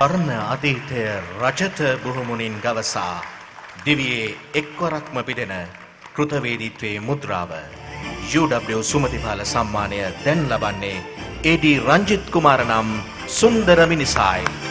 අරණ අතීතය රජත බුහුමුණින් ගවසා දිවියේ එක්වරක්ම පිටෙන කෘතවේදීත්වයේ මුද්‍රාව UW සුමතිපාල සම්මානය දැන් ලබන්නේ AD රංජිත් කුමාර නම් සුන්දර මිනිසායි.